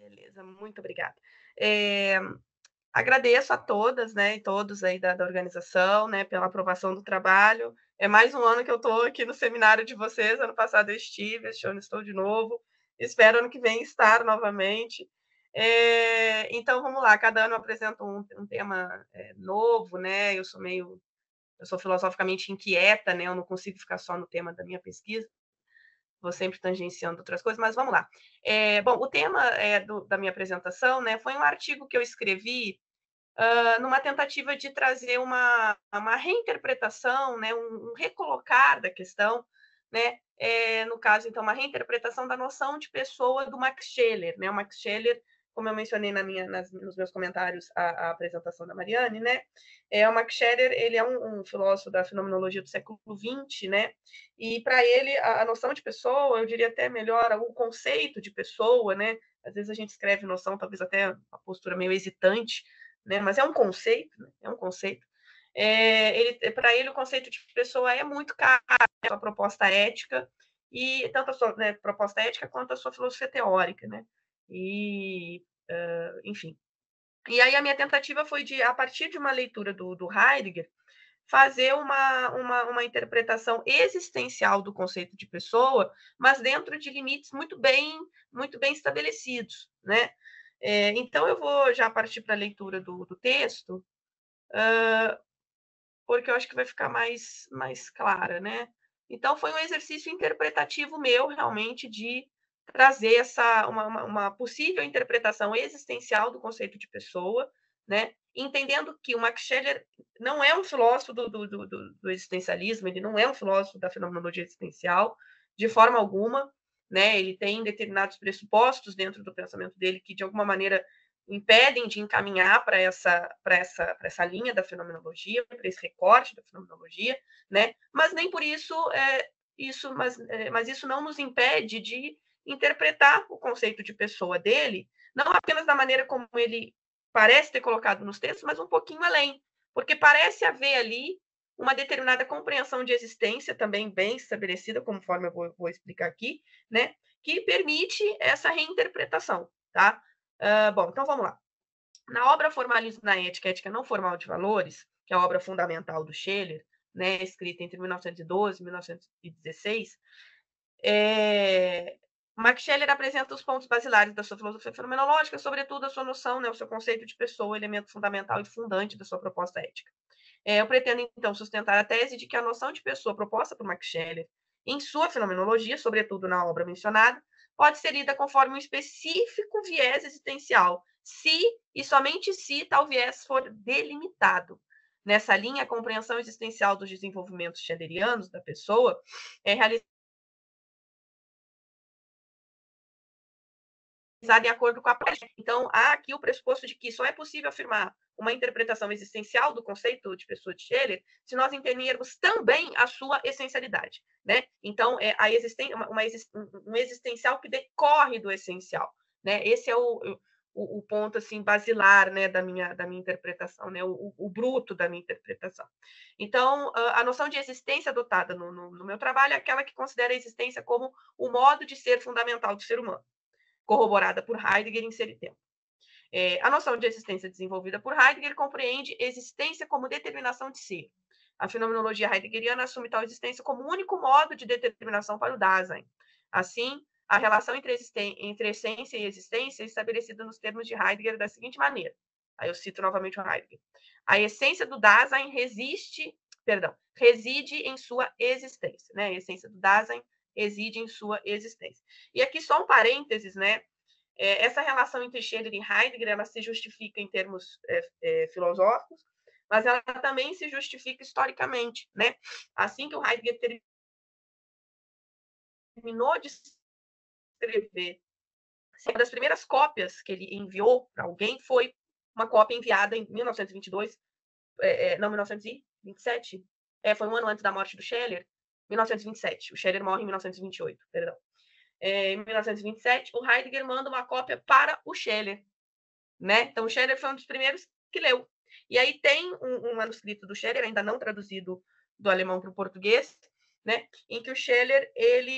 Beleza, muito obrigada. Eh, Agradeço a todas, né, e todos aí da organização, né, pela aprovação do trabalho. É mais um ano que eu estou aqui no seminário de vocês, ano passado eu estive, este ano estou de novo, espero ano que vem estar novamente. Então vamos lá, cada ano eu apresento um tema, novo, né, eu sou filosoficamente inquieta, né, eu não consigo ficar só no tema da minha pesquisa, vou sempre tangenciando outras coisas, mas vamos lá. Bom, o tema da minha apresentação, né, foi um artigo que eu escrevi numa tentativa de trazer uma reinterpretação, né, um recolocar da questão, né, no caso, então, uma reinterpretação da noção de pessoa do Max Scheler. Né? O Max Scheler, como eu mencionei nos meus comentários à apresentação da Mariane, né, o Max Scheler ele é um filósofo da fenomenologia do século XX, né, e para ele a noção de pessoa, eu diria até melhor, o conceito de pessoa, né, às vezes a gente escreve noção, talvez até uma postura meio hesitante, né? Mas é um conceito, né? É um conceito. Para ele, o conceito de pessoa é muito caro, a sua proposta ética, e tanto a sua, né, proposta ética quanto a sua filosofia teórica, né? Enfim. E aí a minha tentativa foi de, a partir de uma leitura do Heidegger, fazer uma interpretação existencial do conceito de pessoa, mas dentro de limites muito bem estabelecidos, né? Então, eu vou já partir para a leitura do texto, porque eu acho que vai ficar mais clara, né? Então, foi um exercício interpretativo meu, realmente, de trazer uma possível interpretação existencial do conceito de pessoa, né? Entendendo que o Max Scheler não é um filósofo do existencialismo, ele não é um filósofo da fenomenologia existencial, de forma alguma, né? Ele tem determinados pressupostos dentro do pensamento dele que, de alguma maneira, impedem de encaminhar para essa linha da fenomenologia, para esse recorte da fenomenologia, né? Mas nem por isso mas isso não nos impede de interpretar o conceito de pessoa dele, não apenas da maneira como ele parece ter colocado nos textos, mas um pouquinho além, porque parece haver ali uma determinada compreensão de existência também bem estabelecida, conforme eu vou explicar aqui, né? Que permite essa reinterpretação, tá? Bom, então vamos lá. Na obra Formalismo na Ética, Ética Não Formal de Valores, que é a obra fundamental do Scheler, né, escrita entre 1912 e 1916, Max Scheler apresenta os pontos basilares da sua filosofia fenomenológica, sobretudo a sua noção, né, o seu conceito de pessoa, elemento fundamental e fundante da sua proposta ética. Eu pretendo, então, sustentar a tese de que a noção de pessoa proposta por Max Scheler, em sua fenomenologia, sobretudo na obra mencionada, pode ser lida conforme um específico viés existencial, se e somente se tal viés for delimitado. Nessa linha, a compreensão existencial dos desenvolvimentos schelerianos da pessoa é realizada de acordo com a prática. Então, há aqui o pressuposto de que só é possível afirmar uma interpretação existencial do conceito de pessoa de Scheler se nós entendermos também a sua essencialidade, né? Então, um existencial que decorre do essencial, né? Esse é o ponto assim basilar, né, da minha interpretação, né, o bruto da minha interpretação. Então, a noção de existência adotada no meu trabalho é aquela que considera a existência como o modo de ser fundamental do ser humano, corroborada por Heidegger em Ser e Tempo. A noção de existência desenvolvida por Heidegger compreende existência como determinação de ser. A fenomenologia heideggeriana assume tal existência como o único modo de determinação para o Dasein. Assim, a relação entre essência e existência é estabelecida nos termos de Heidegger da seguinte maneira. Aí eu cito novamente o Heidegger. A essência do Dasein reside em sua existência. Né? A essência do Dasein reside em sua existência. E aqui só um parênteses, né? Essa relação entre Scheler e Heidegger ela se justifica em termos filosóficos, mas ela também se justifica historicamente, né? Assim que o Heidegger terminou de escrever, uma das primeiras cópias que ele enviou para alguém foi uma cópia enviada em 1922, não, 1927, foi um ano antes da morte do Scheler, 1927. O Scheler morre em 1928, perdão. Em 1927, o Heidegger manda uma cópia para o Scheler, né? Então, o Scheler foi um dos primeiros que leu. E aí tem um manuscrito do Scheler, ainda não traduzido do alemão para o português, né, em que o Scheller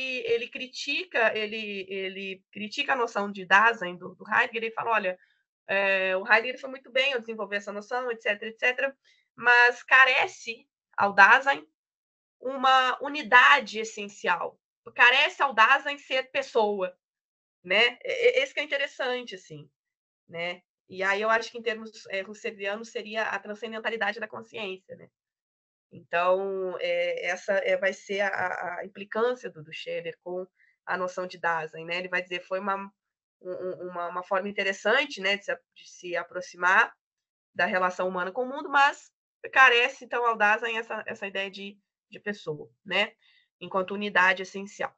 ele critica a noção de Dasein do Heidegger e fala, olha, o Heidegger foi muito bem ao desenvolver essa noção, etc, etc, mas carece ao Dasein uma unidade essencial, carece ao Dasein ser pessoa, né? Esse que é interessante, assim, né? E aí eu acho que em termos husserlianos seria a transcendentalidade da consciência, né? Então, essa vai ser a implicância do Scheller com a noção de Dasein, né? Ele vai dizer foi uma forma interessante, né, de se aproximar da relação humana com o mundo, mas carece, então, ao Dasein essa ideia de pessoa, né? Enquanto unidade essencial.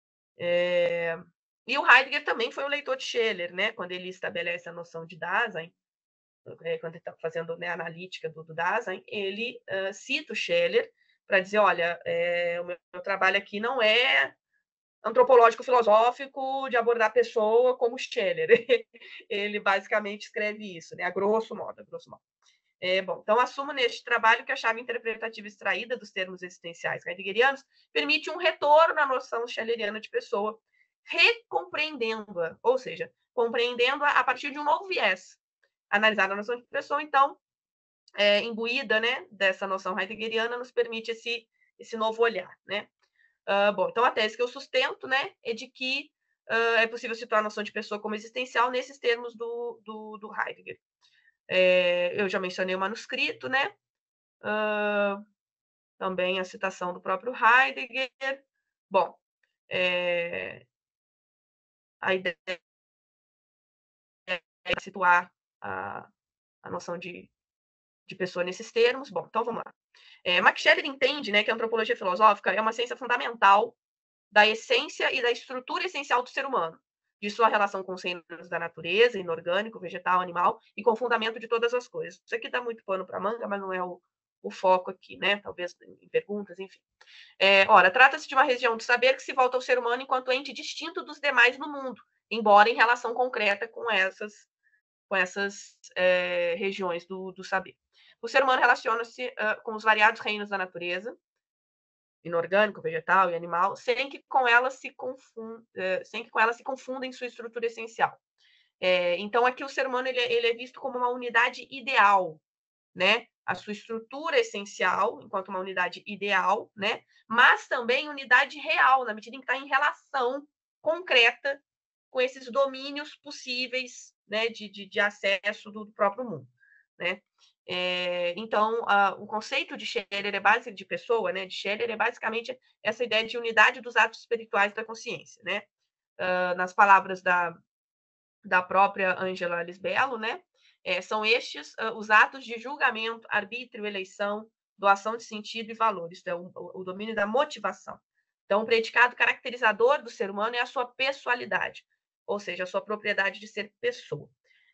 E o Heidegger também foi um leitor de Scheller, né? Quando ele estabelece a noção de Dasein, quando ele está fazendo, né, a analítica do Dasein, ele cita o Scheller para dizer, olha, o meu trabalho aqui não é antropológico-filosófico de abordar a pessoa como Scheller. Ele basicamente escreve isso, né, a grosso modo. Bom, então assumo neste trabalho que a chave interpretativa extraída dos termos existenciais heideggerianos permite um retorno à noção schelleriana de pessoa, recompreendendo-a, ou seja, compreendendo-a a partir de um novo viés. Analisar a noção de pessoa, então, imbuída, né, dessa noção heideggeriana, nos permite esse novo olhar, né? Bom, então a tese que eu sustento, né, é de que é possível situar a noção de pessoa como existencial nesses termos do Heidegger. Eu já mencionei o manuscrito, né? Também a citação do próprio Heidegger. Bom, a ideia é situar a noção de pessoa nesses termos. Bom, então vamos lá. Max Scheler entende, né, que a antropologia filosófica é uma ciência fundamental da essência e da estrutura essencial do ser humano, de sua relação com os reinos da natureza, inorgânico, vegetal, animal, e com o fundamento de todas as coisas. Isso aqui dá muito pano para manga, mas não é o foco aqui, né? Talvez em perguntas, enfim. Ora, trata-se de uma região do saber que se volta ao ser humano enquanto ente distinto dos demais no mundo, embora em relação concreta com essas regiões do saber. O ser humano relaciona-se com os variados reinos da natureza, inorgânico, vegetal e animal, sem que com ela se confunda em sua estrutura essencial. Então, aqui o ser humano ele é visto como uma unidade ideal, né? A sua estrutura essencial, enquanto uma unidade ideal, né? Mas também unidade real, na medida em que está em relação concreta com esses domínios possíveis, né, de acesso do próprio mundo, né? Então, o conceito de Scheller é básico de pessoa, né? De Scheller é basicamente essa ideia de unidade dos atos espirituais da consciência, né? Nas palavras da própria Angela Lisbello, né? São estes os atos de julgamento, arbítrio, eleição, doação de sentido e valor. Isso é o domínio da motivação. Então, o predicado caracterizador do ser humano é a sua pessoalidade, ou seja, a sua propriedade de ser pessoa.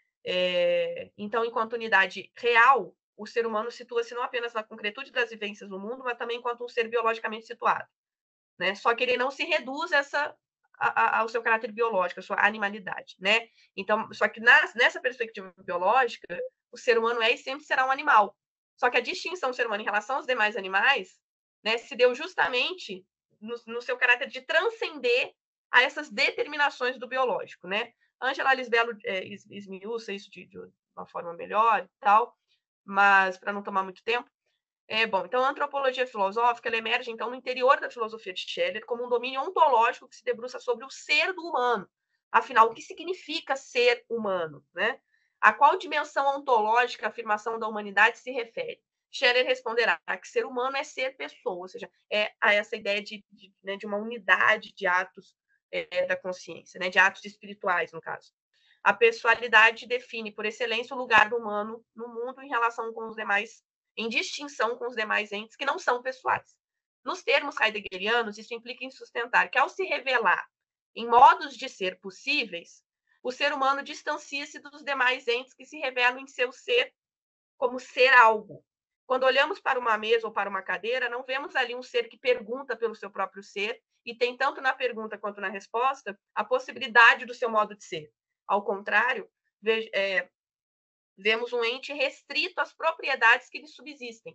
Então, enquanto unidade real, o ser humano situa-se não apenas na concretude das vivências no mundo, mas também enquanto um ser biologicamente situado, né? Só que ele não se reduz ao seu caráter biológico, à sua animalidade, né? Então, só que nessa perspectiva biológica, o ser humano é e sempre será um animal. Só que a distinção do ser humano em relação aos demais animais, né, se deu justamente no seu caráter de transcender a essas determinações do biológico, né? Angela Lisbello esmiuça isso de uma forma melhor e tal, mas para não tomar muito tempo. Bom, então a antropologia filosófica ela emerge então no interior da filosofia de Scheller como um domínio ontológico que se debruça sobre o ser do humano. Afinal, o que significa ser humano, né? A qual dimensão ontológica a afirmação da humanidade se refere? Scheller responderá que ser humano é ser pessoa, ou seja, a essa ideia de uma unidade de atos da consciência, né, de atos espirituais, no caso. A pessoalidade define, por excelência, o lugar do humano no mundo em relação com os demais, em distinção com os demais entes que não são pessoais. Nos termos heideggerianos, isso implica em sustentar que, ao se revelar em modos de ser possíveis, o ser humano distancia-se dos demais entes que se revelam em seu ser como ser algo. Quando olhamos para uma mesa ou para uma cadeira, não vemos ali um ser que pergunta pelo seu próprio ser e tem tanto na pergunta quanto na resposta a possibilidade do seu modo de ser. Ao contrário, vemos um ente restrito às propriedades que lhe subsistem.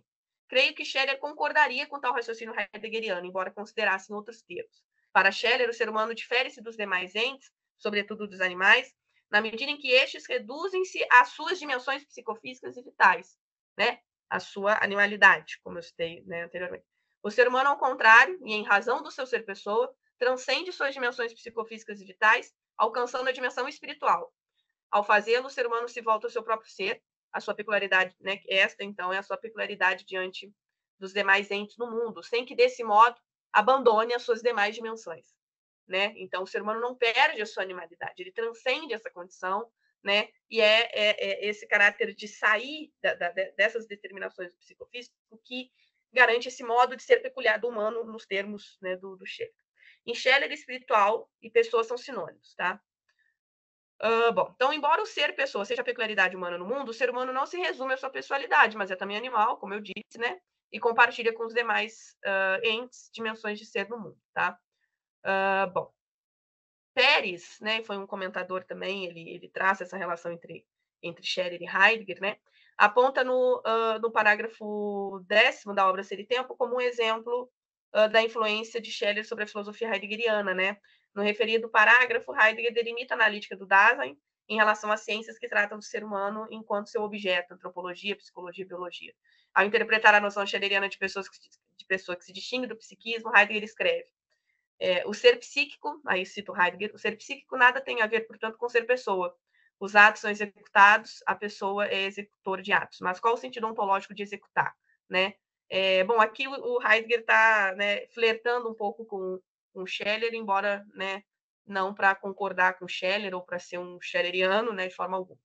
Creio que Scheller concordaria com tal raciocínio heideggeriano, embora considerasse em outros termos. Para Scheller, o ser humano difere-se dos demais entes, sobretudo dos animais, na medida em que estes reduzem-se às suas dimensões psicofísicas e vitais, né? A sua animalidade, como eu citei, né, anteriormente. O ser humano, ao contrário, e em razão do seu ser pessoa, transcende suas dimensões psicofísicas e vitais, alcançando a dimensão espiritual. Ao fazê-lo, o ser humano se volta ao seu próprio ser, a sua peculiaridade, né? Esta, então, é a sua peculiaridade diante dos demais entes no mundo, sem que, desse modo, abandone as suas demais dimensões, né? Então, o ser humano não perde a sua animalidade, ele transcende essa condição, né? E é esse caráter de sair dessas determinações do psicofísico que garante esse modo de ser peculiar do humano nos termos, né, do Scheller. Em Scheller, espiritual e pessoa são sinônimos, tá? Bom, então, embora o ser pessoa seja a peculiaridade humana no mundo, o ser humano não se resume à sua pessoalidade, mas é também animal, como eu disse, né? E compartilha com os demais entes dimensões de ser no mundo, tá? Bom, Pérez, né, foi um comentador também, ele traça essa relação entre Scherer e Heidegger, né? Aponta no parágrafo 10º da obra Ser e Tempo como um exemplo da influência de Scherer sobre a filosofia heideggeriana, né? No referido parágrafo, Heidegger delimita a analítica do Dasein em relação às ciências que tratam do ser humano enquanto seu objeto, antropologia, psicologia e biologia. Ao interpretar a noção schrödingeriana de pessoa que se distingue do psiquismo, Heidegger escreve: o ser psíquico, aí cito Heidegger, o ser psíquico nada tem a ver, portanto, com ser pessoa. Os atos são executados, a pessoa é executor de atos. Mas qual o sentido ontológico de executar, né? Bom, aqui o Heidegger está, né, flertando um pouco com Scheller, embora, né, não para concordar com Scheller ou para ser um schelleriano, né, de forma alguma.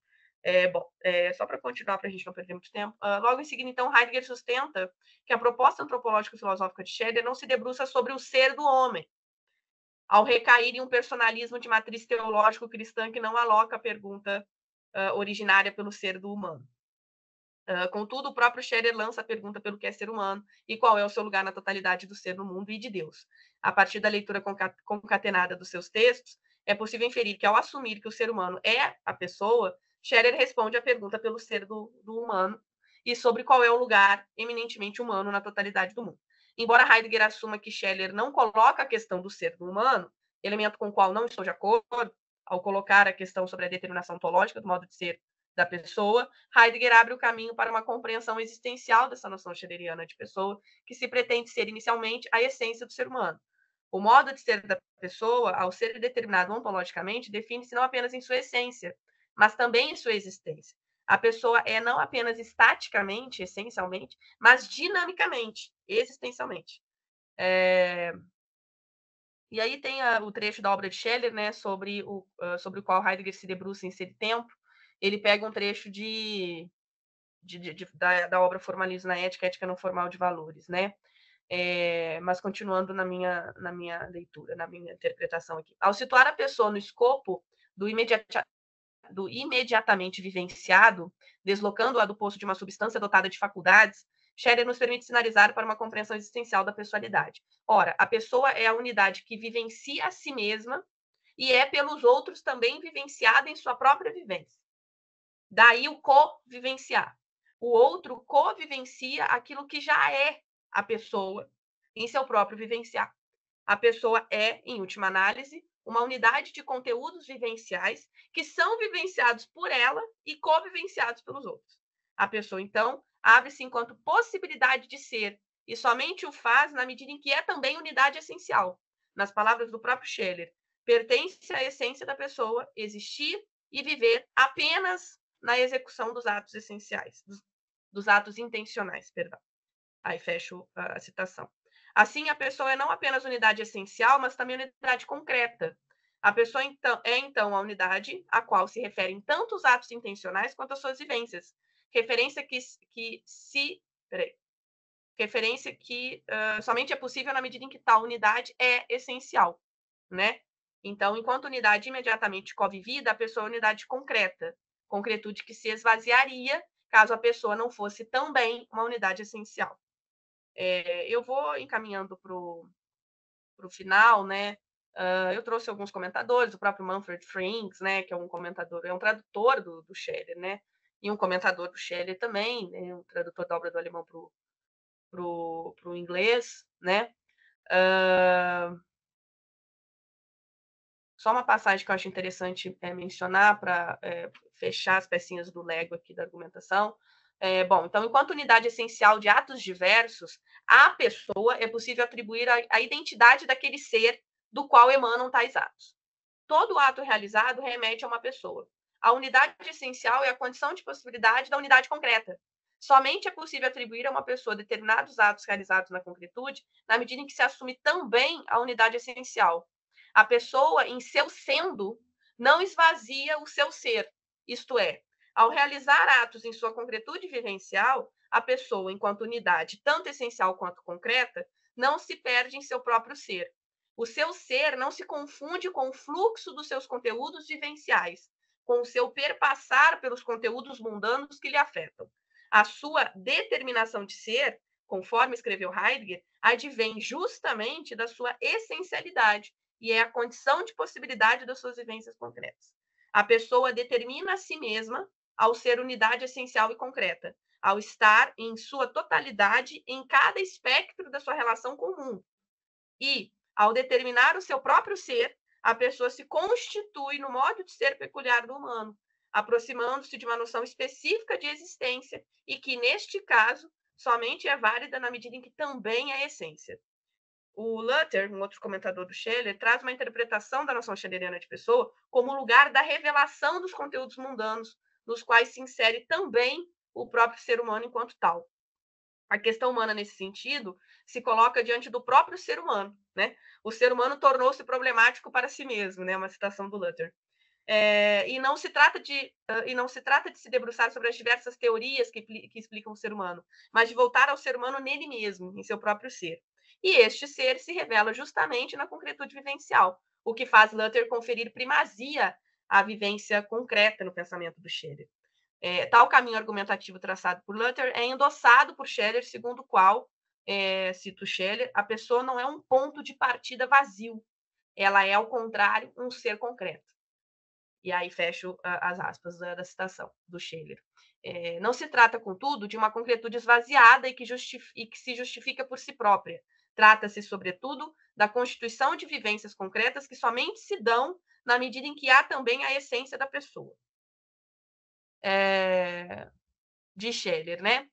Só para continuar, para a gente não perder muito tempo, logo em seguida, então, Heidegger sustenta que a proposta antropológica e filosófica de Scheller não se debruça sobre o ser do homem, ao recair em um personalismo de matriz teológico-cristã que não aloca a pergunta originária pelo ser do humano. Contudo, o próprio Scherer lança a pergunta pelo que é ser humano e qual é o seu lugar na totalidade do ser no mundo e de Deus. A partir da leitura concatenada dos seus textos, é possível inferir que, ao assumir que o ser humano é a pessoa, Scherer responde à pergunta pelo ser do humano e sobre qual é o lugar eminentemente humano na totalidade do mundo. Embora Heidegger assuma que Scherer não coloca a questão do ser do humano, elemento com o qual não estou de acordo, ao colocar a questão sobre a determinação ontológica do modo de ser da pessoa, Heidegger abre o caminho para uma compreensão existencial dessa noção schrödingeriana de pessoa, que se pretende ser inicialmente a essência do ser humano. O modo de ser da pessoa, ao ser determinado ontologicamente, define-se não apenas em sua essência, mas também em sua existência. A pessoa é não apenas estaticamente, essencialmente, mas dinamicamente, existencialmente. E aí tem o trecho da obra de Scheller, né, sobre o qual Heidegger se debruça em Ser e Tempo. Ele pega um trecho da obra Formalismo na Ética, Ética não Formal de Valores, né? Mas continuando na minha leitura, na minha interpretação aqui. Ao situar a pessoa no escopo do imediatamente vivenciado, deslocando-a do posto de uma substância dotada de faculdades, Scherer nos permite sinalizar para uma compreensão existencial da pessoalidade. Ora, a pessoa é a unidade que vivencia a si mesma e é pelos outros também vivenciada em sua própria vivência. Daí o co-vivenciar. O outro co-vivencia aquilo que já é a pessoa em seu próprio vivenciar. A pessoa é, em última análise, uma unidade de conteúdos vivenciais que são vivenciados por ela e co-vivenciados pelos outros. A pessoa, então, abre-se enquanto possibilidade de ser e somente o faz na medida em que é também unidade essencial. Nas palavras do próprio Scheller, pertence à essência da pessoa existir e viver apenas na execução dos atos essenciais, dos atos intencionais, perdão. Aí fecho a citação. Assim, a pessoa é não apenas unidade essencial, mas também unidade concreta. A pessoa então, a unidade a qual se referem tanto os atos intencionais quanto as suas vivências. Referência que somente é possível na medida em que tal unidade é essencial, né? Então, enquanto unidade imediatamente co-vivida, a pessoa é unidade concreta, concretude que se esvaziaria caso a pessoa não fosse também uma unidade essencial. Eu vou encaminhando para o final, né? Eu trouxe alguns comentadores, o próprio Manfred Frings, né, que é um comentador, é um tradutor do Scheller, né? E um comentador do Scheller também, né, um tradutor da obra do alemão para pro inglês, né? Uh, só uma passagem que eu acho interessante mencionar para fechar as pecinhas do Lego aqui da argumentação. Bom, então, enquanto unidade essencial de atos diversos, à pessoa é possível atribuir a identidade daquele ser do qual emanam tais atos. Todo ato realizado remete a uma pessoa. A unidade essencial é a condição de possibilidade da unidade concreta. Somente é possível atribuir a uma pessoa determinados atos realizados na concretude na medida em que se assume também a unidade essencial. A pessoa, em seu sendo, não esvazia o seu ser. Isto é, ao realizar atos em sua concretude vivencial, a pessoa, enquanto unidade tanto essencial quanto concreta, não se perde em seu próprio ser. O seu ser não se confunde com o fluxo dos seus conteúdos vivenciais, com o seu perpassar pelos conteúdos mundanos que lhe afetam. A sua determinação de ser, conforme escreveu Heidegger, advém justamente da sua essencialidade e é a condição de possibilidade das suas vivências concretas. A pessoa determina a si mesma ao ser unidade essencial e concreta, ao estar em sua totalidade em cada espectro da sua relação com o mundo. E, ao determinar o seu próprio ser, a pessoa se constitui no modo de ser peculiar do humano, aproximando-se de uma noção específica de existência e que, neste caso, somente é válida na medida em que também é essência. O Luther, um outro comentador do Scheler, traz uma interpretação da noção scheleriana de pessoa como lugar da revelação dos conteúdos mundanos, nos quais se insere também o próprio ser humano enquanto tal. A questão humana, nesse sentido, se coloca diante do próprio ser humano, né? O ser humano tornou-se problemático para si mesmo, né? Uma citação do Luther. E não se trata de se debruçar sobre as diversas teorias que explicam o ser humano, mas de voltar ao ser humano nele mesmo, em seu próprio ser. E este ser se revela justamente na concretude vivencial, o que faz Luther conferir primazia à vivência concreta no pensamento do Scheler. Tal caminho argumentativo traçado por Luther é endossado por Scheler, segundo o qual, cito Scheler, a pessoa não é um ponto de partida vazio, ela é, ao contrário, um ser concreto. E aí fecho as aspas da citação do Scheler. Não se trata, contudo, de uma concretude esvaziada e que se justifica por si própria. Trata-se, sobretudo, da constituição de vivências concretas que somente se dão na medida em que há também a essência da pessoa. De Scheler, né?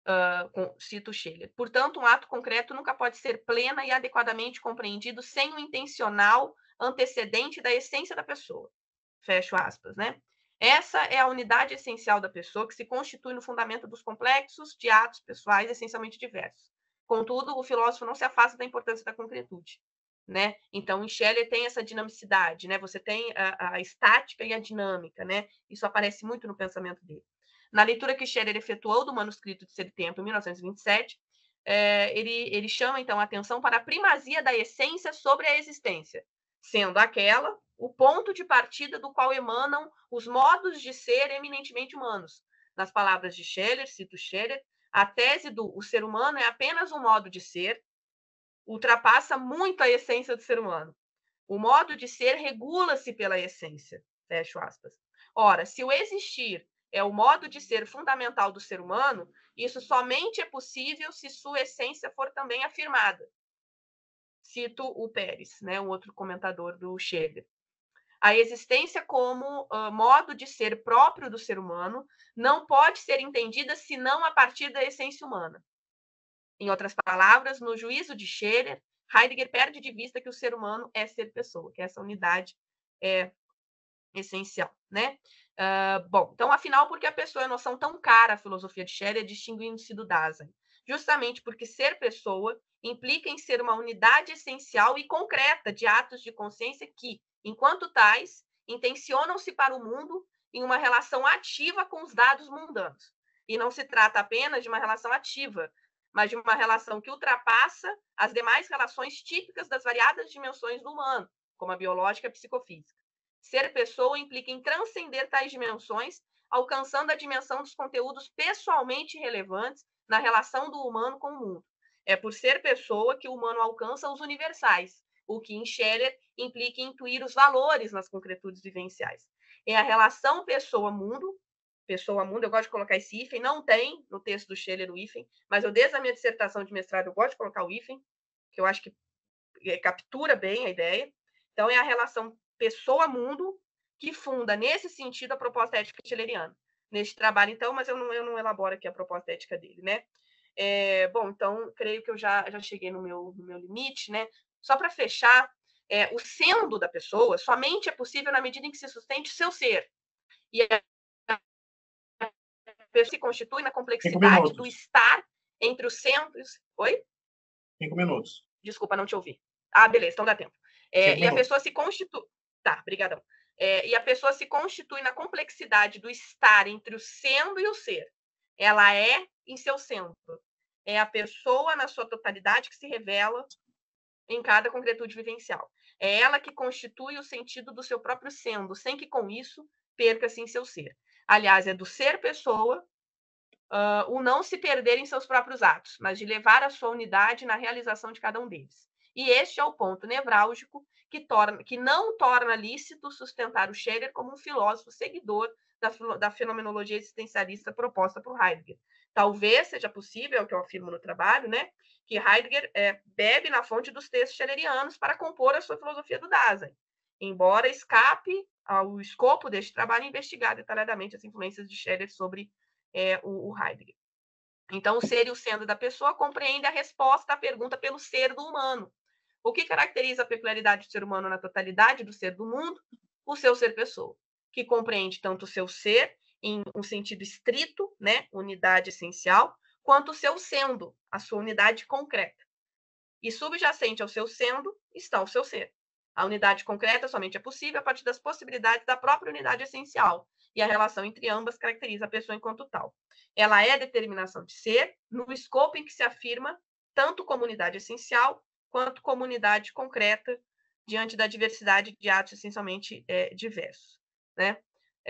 Cito Scheler. Portanto, um ato concreto nunca pode ser plena e adequadamente compreendido sem o intencional antecedente da essência da pessoa. Fecho aspas, né? Essa é a unidade essencial da pessoa que se constitui no fundamento dos complexos de atos pessoais essencialmente diversos. Contudo, o filósofo não se afasta da importância da concretude, né? Então, em Scheler tem essa dinamicidade, né? Você tem a estática e a dinâmica, né? Isso aparece muito no pensamento dele. Na leitura que Scheler efetuou do manuscrito de Ser Tempo, em 1927, ele chama, então, a atenção para a primazia da essência sobre a existência, sendo aquela o ponto de partida do qual emanam os modos de ser eminentemente humanos. Nas palavras de Scheler, cito Scheler, a tese do o ser humano é apenas um modo de ser, ultrapassa muito a essência do ser humano. O modo de ser regula-se pela essência. Fecho aspas. Ora, se o existir é o modo de ser fundamental do ser humano, isso somente é possível se sua essência for também afirmada. Cito o Pérez, né, um outro comentador do Scheler. A existência como modo de ser próprio do ser humano não pode ser entendida senão a partir da essência humana. Em outras palavras, no juízo de Scheler, Heidegger perde de vista que o ser humano é ser pessoa, que essa unidade é essencial, né? Bom, então, afinal, por que a pessoa é noção tão cara à filosofia de Scheler, distinguindo-se do Dasein? Justamente porque ser pessoa implica em ser uma unidade essencial e concreta de atos de consciência que, enquanto tais, intencionam-se para o mundo em uma relação ativa com os dados mundanos. E não se trata apenas de uma relação ativa, mas de uma relação que ultrapassa as demais relações típicas das variadas dimensões do humano, como a biológica e a psicofísica. Ser pessoa implica em transcender tais dimensões, alcançando a dimensão dos conteúdos pessoalmente relevantes na relação do humano com o mundo. É por ser pessoa que o humano alcança os universais, o que em Scheler implica em intuir os valores nas concretudes vivenciais. É a relação pessoa-mundo pessoa mundo, eu gosto de colocar esse hífen, não tem no texto do Scheler o hífen, mas eu desde a minha dissertação de mestrado eu gosto de colocar o hífen, que eu acho que captura bem a ideia. Então, é a relação pessoa-mundo que funda, nesse sentido, a proposta ética schleriana. Neste trabalho, então, mas eu não elaboro aqui a proposta ética dele, né? Bom, então, creio que eu já cheguei no meu limite, né? Só para fechar, o sendo da pessoa somente é possível na medida em que se sustente o seu ser. E a pessoa se constitui na complexidade do estar entre os centros... Oi? 5 minutos. Desculpa, não te ouvi. Ah, beleza, então dá tempo. E a pessoa se constitui... Tá, brigadão. E a pessoa se constitui na complexidade do estar entre o sendo e o ser. Ela é em seu sendo. É a pessoa, na sua totalidade, que se revela em cada concretude vivencial. É ela que constitui o sentido do seu próprio sendo, sem que, com isso, perca-se em seu ser. Aliás, é do ser pessoa o não se perder em seus próprios atos, mas de levar a sua unidade na realização de cada um deles. E este é o ponto nevrálgico que não torna lícito sustentar o Scheler como um filósofo seguidor da fenomenologia existencialista proposta por Heidegger. Talvez seja possível, é o que eu afirmo no trabalho, né, que Heidegger bebe na fonte dos textos schelerianos para compor a sua filosofia do Dasein, embora escape ao escopo deste trabalho investigar detalhadamente as influências de Scheler sobre o Heidegger. Então, o ser e o sendo da pessoa compreende a resposta à pergunta pelo ser do humano. O que caracteriza a peculiaridade do ser humano na totalidade do ser do mundo? O seu ser pessoa, que compreende tanto o seu ser em um sentido estrito, né, unidade essencial, quanto o seu sendo, a sua unidade concreta. E subjacente ao seu sendo está o seu ser. A unidade concreta somente é possível a partir das possibilidades da própria unidade essencial, e a relação entre ambas caracteriza a pessoa enquanto tal. Ela é a determinação de ser no escopo em que se afirma tanto como unidade essencial quanto como unidade concreta diante da diversidade de atos essencialmente diversos, né?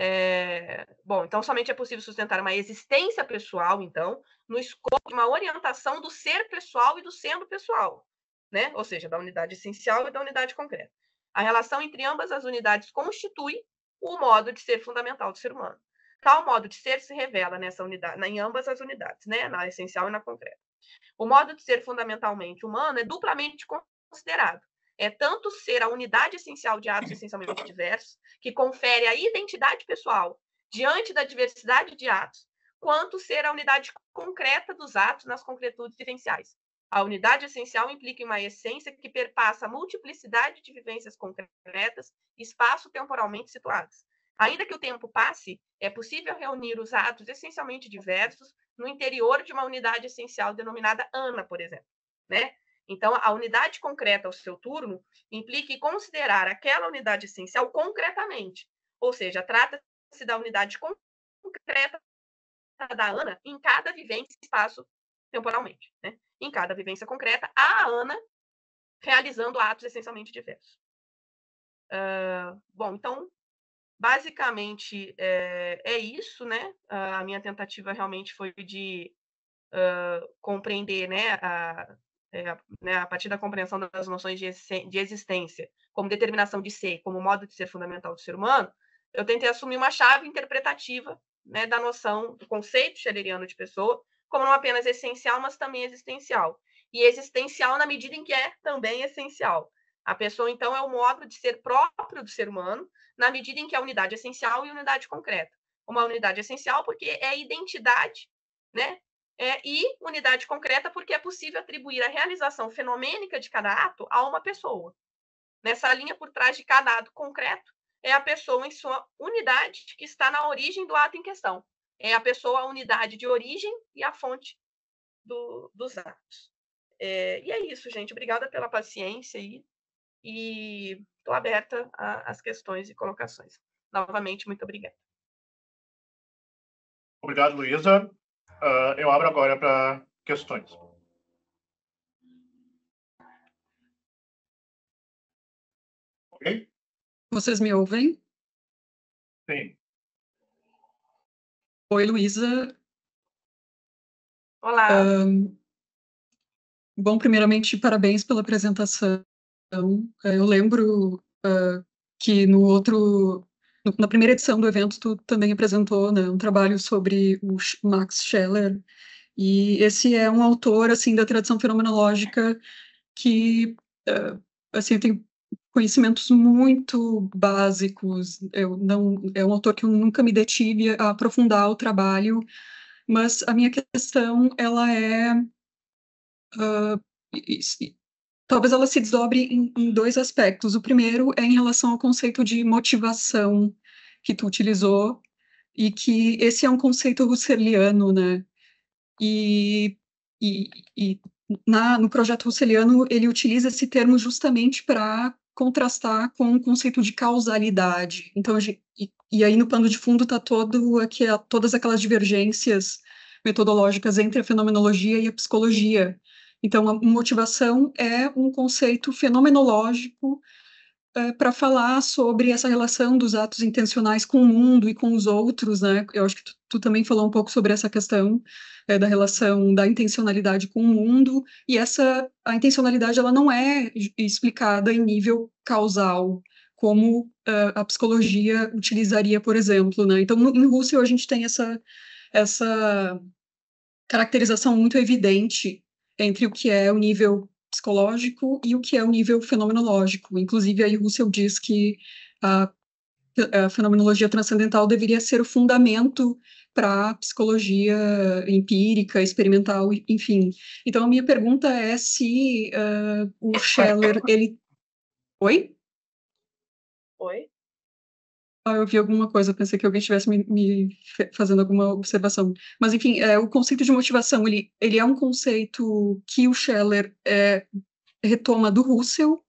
Bom, então somente é possível sustentar uma existência pessoal, então, no escopo de uma orientação do ser pessoal e do sendo pessoal, né? Ou seja, da unidade essencial e da unidade concreta. A relação entre ambas as unidades constitui o modo de ser fundamental do ser humano. Tal modo de ser se revela nessa unidade, em ambas as unidades, né? Na essencial e na concreta. O modo de ser fundamentalmente humano é duplamente considerado. É tanto ser a unidade essencial de atos essencialmente diversos, que confere a identidade pessoal diante da diversidade de atos, quanto ser a unidade concreta dos atos nas concretudes vivenciais. A unidade essencial implica em uma essência que perpassa a multiplicidade de vivências concretas, espaço-temporalmente situadas. Ainda que o tempo passe, é possível reunir os atos essencialmente diversos no interior de uma unidade essencial denominada Ana, por exemplo, né? Então, a unidade concreta, ao seu turno, implica em considerar aquela unidade essencial concretamente, ou seja, trata-se da unidade concreta da Ana em cada vivência espaço temporalmente, né? Em cada vivência concreta, a Ana realizando atos essencialmente diversos. Bom, então, basicamente é isso, né? A minha tentativa realmente foi de compreender, né, a partir da compreensão das noções de existência como determinação de ser, como modo de ser fundamental do ser humano, eu tentei assumir uma chave interpretativa, né, da noção do conceito scheleriano de pessoa, como não apenas essencial, mas também existencial. E existencial na medida em que é também essencial. A pessoa, então, é o modo de ser próprio do ser humano, na medida em que é unidade essencial e unidade concreta. Uma unidade essencial porque é identidade, né? E unidade concreta porque é possível atribuir a realização fenomênica de cada ato a uma pessoa. Nessa linha por trás de cada ato concreto é a pessoa em sua unidade que está na origem do ato em questão. É a pessoa a unidade de origem e a fonte dos atos. E é isso, gente. Obrigada pela paciência aí. E estou aberta às questões e colocações. Novamente, muito obrigada. Obrigado, Luísa. Eu abro agora para questões. Ok? Vocês me ouvem? Sim. Oi, Luísa. Olá. Bom, primeiramente, parabéns pela apresentação. Eu lembro que no outro Na primeira edição do evento, tu também apresentou, né, um trabalho sobre o Max Scheler, e esse é um autor, assim, da tradição fenomenológica que, assim, tem conhecimentos muito básicos. Eu não, é um autor que eu nunca me detive a aprofundar o trabalho, mas a minha questão, ela é, e- e- talvez ela se desdobre em dois aspectos. O primeiro é em relação ao conceito de motivação que tu utilizou, e que esse é um conceito husserliano, né? E, e, e no projeto Russeliano, ele utiliza esse termo justamente para contrastar com o conceito de causalidade. Então, e aí no pano de fundo está todas aquelas divergências metodológicas entre a fenomenologia e a psicologia. Então, a motivação é um conceito fenomenológico para falar sobre essa relação dos atos intencionais com o mundo e com os outros, né? Eu acho que tu também falou um pouco sobre essa questão da relação da intencionalidade com o mundo, e a intencionalidade ela não é explicada em nível causal, como a psicologia utilizaria, por exemplo, né? Então, em Husserl a gente tem essa caracterização muito evidente entre o que é o nível psicológico e o que é o nível fenomenológico. Inclusive, aí Husserl diz que a, a fenomenologia transcendental deveria ser o fundamento para a psicologia empírica, experimental, enfim. Então, a minha pergunta é se o Scheller, ele... Oi? Oi? Eu vi alguma coisa, pensei que alguém estivesse fazendo alguma observação. Mas, enfim, o conceito de motivação, ele é um conceito que o Scheller retoma do Russell,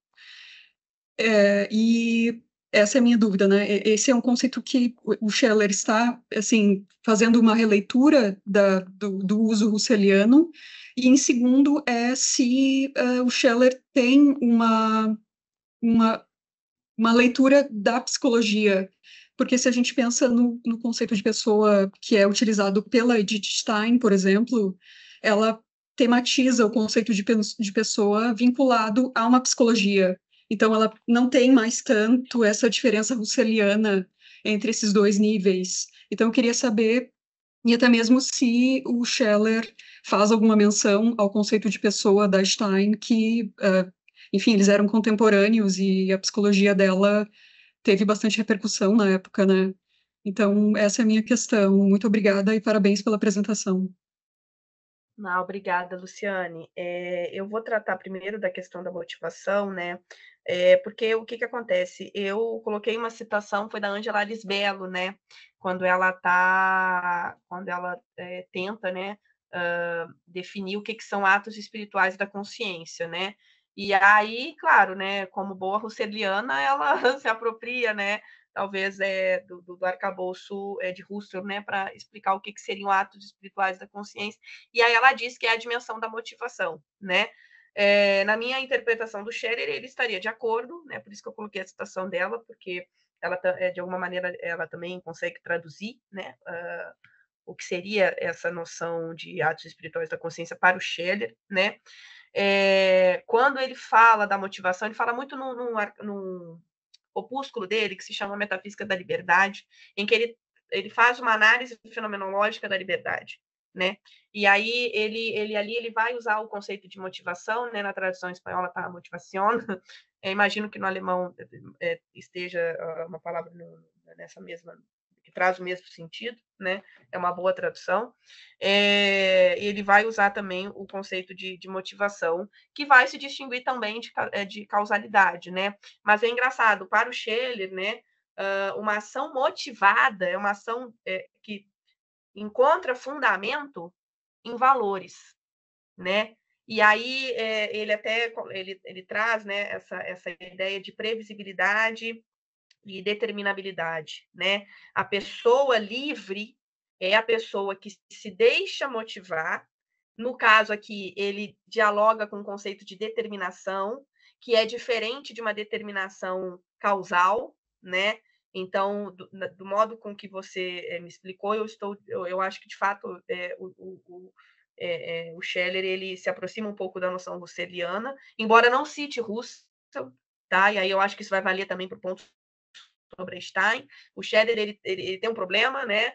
e essa é a minha dúvida, né? Esse é um conceito que o Scheller está, assim, fazendo uma releitura do uso russeliano, e, em segundo, é se o Scheller tem uma uma leitura da psicologia, porque se a gente pensa no conceito de pessoa que é utilizado pela Edith Stein, por exemplo, ela tematiza o conceito de pessoa vinculado a uma psicologia. Então, ela não tem mais tanto essa diferença russeliana entre esses dois níveis. Então, eu queria saber, e até mesmo se o Scheller faz alguma menção ao conceito de pessoa da Stein, que, enfim, eles eram contemporâneos e a psicologia dela teve bastante repercussão na época, né? Então, essa é a minha questão. Muito obrigada e parabéns pela apresentação. Não, obrigada, Luciane. Eu vou tratar primeiro da questão da motivação, né? Porque o que que acontece? Eu coloquei uma citação, foi da Angela Lisbello, né? Quando ela tenta, né, definir o que que são atos espirituais da consciência, né? E aí, claro, né, como boa russeliana, ela se apropria, né, talvez do arcabouço de Husserl, né, para explicar o que que seriam atos espirituais da consciência. E aí ela diz que é a dimensão da motivação, né? Na minha interpretação do Scherer, ele estaria de acordo, né? Por isso que eu coloquei a citação dela, porque ela, de alguma maneira, ela também consegue traduzir, né? O que seria essa noção de atos espirituais da consciência para o Scherer, né? Quando ele fala da motivação, ele fala muito num opúsculo dele, que se chama Metafísica da Liberdade, em que ele faz uma análise fenomenológica da liberdade, né? E aí ele vai usar o conceito de motivação, né? Na tradução espanhola está motivação. Imagino que no alemão esteja uma palavra nessa mesma, que traz o mesmo sentido, né? É uma boa tradução. Ele vai usar também o conceito de motivação, que vai se distinguir também de causalidade, né? Mas é engraçado, para o Scheller, né? Uma ação motivada é uma ação que encontra fundamento em valores, né? E aí ele traz, né, essa ideia de previsibilidade e determinabilidade, né? A pessoa livre é a pessoa que se deixa motivar. No caso aqui, ele dialoga com o conceito de determinação, que é diferente de uma determinação causal, né? Então, do modo com que você me explicou, eu acho que de fato o Scheller ele se aproxima um pouco da noção husserliana, embora não cite Husserl, tá? E aí eu acho que isso vai valer também para o ponto sobre Einstein. O Scherer ele tem um problema, né?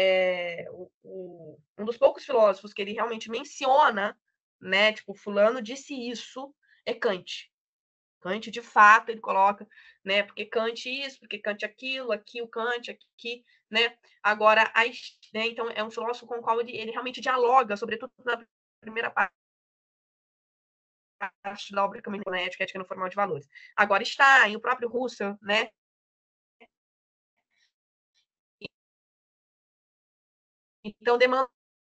Um dos poucos filósofos que ele realmente menciona, né? Tipo, fulano disse isso, é Kant. Kant, de fato, ele coloca, né? Porque Kant isso, porque Kant aquilo, aqui o Kant, aqui, né? Agora, né, então, é um filósofo com o qual ele realmente dialoga, sobretudo na primeira parte da obra Caminho na Ética, Ética no Formal de Valores. Agora, Stein, o próprio Russell, né? Então, demanda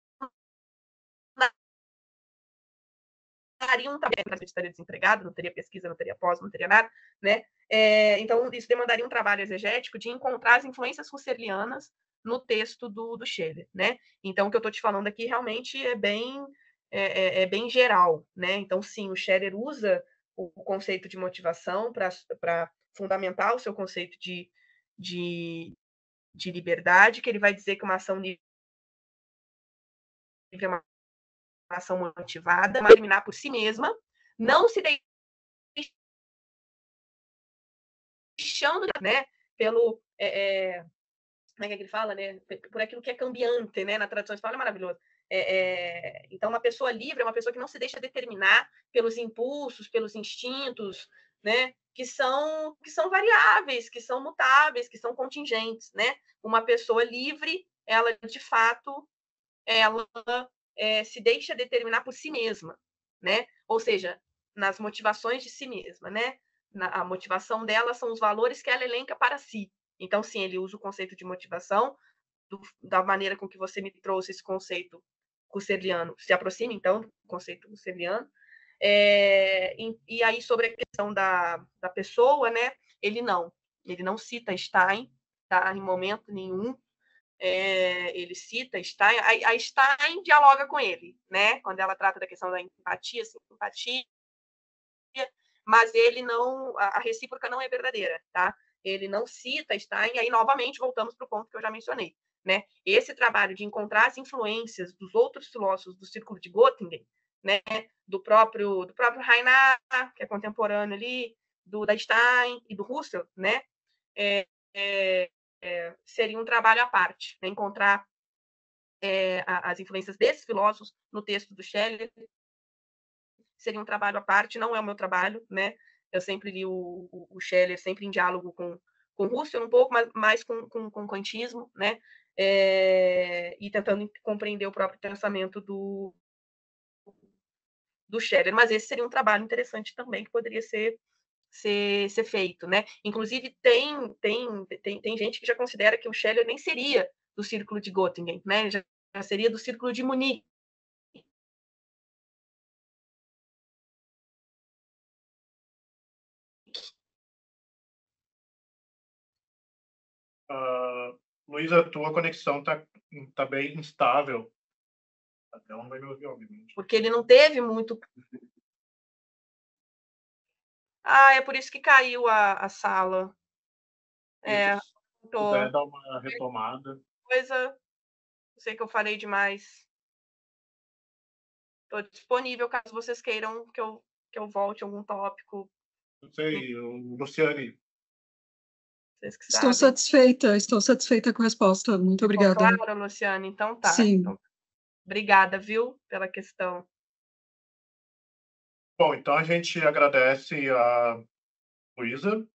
um trabalho, estaria desempregado, não teria pesquisa, não teria pós, não teria nada, né? Então, isso demandaria um trabalho exegético de encontrar as influências husserlianas no texto do Scheler, né? Então, o que eu estou te falando aqui realmente é bem geral, né? Então, sim, o Scheler usa o conceito de motivação para fundamentar o seu conceito de liberdade, que ele vai dizer que uma ação livre é uma ação motivada, mas terminar por si mesma, não se deixando, né, pelo como é que ele fala, né, por aquilo que é cambiante, né, na tradução espanhola é maravilhoso. Então, uma pessoa livre é uma pessoa que não se deixa determinar pelos impulsos, pelos instintos, né, que são variáveis, que são mutáveis, que são contingentes, né? Uma pessoa livre, ela de fato, ela se deixa determinar por si mesma, né? Ou seja, nas motivações de si mesma, né? A motivação dela são os valores que ela elenca para si. Então, sim, ele usa o conceito de motivação da maneira com que você me trouxe esse conceito husserliano. Se aproxima, então, do conceito husserliano. E aí, sobre a questão da pessoa, né? Ele não cita Stein, tá? Em momento nenhum. Ele cita Stein, a Stein dialoga com ele, né? Quando ela trata da questão da empatia, simpatia, mas ele não, a recíproca não é verdadeira, tá? Ele não cita Stein, e aí novamente voltamos para o ponto que eu já mencionei, né? Esse trabalho de encontrar as influências dos outros filósofos do círculo de Göttingen, né? Do próprio Reinhard, que é contemporâneo ali, da Stein e do Husserl, né? Seria um trabalho à parte, né? Encontrar as influências desses filósofos no texto do Scheller seria um trabalho à parte, não é o meu trabalho, né? Eu sempre li o Scheller sempre em diálogo com Husserl, um pouco mais com o kantismo, né? E tentando compreender o próprio pensamento do Scheller, mas esse seria um trabalho interessante também que poderia ser feito, né? Inclusive tem gente que já considera que o Scheller nem seria do círculo de Göttingen, né? Já seria do círculo de Munique. Luísa, a tua conexão tá bem instável. Até não vai me ouvir, obviamente. Porque ele não teve muito. É por isso que caiu a sala. Se puder dar uma retomada. Coisa. Sei que eu falei demais. Estou disponível caso vocês queiram que eu volte a algum tópico. Não sei, Luciane. Vocês que Estou sabem. estou satisfeita com a resposta. Muito obrigada. Claro, Luciane. Então tá. Sim. Então, obrigada, viu, pela questão. Bom, então a gente agradece a Luísa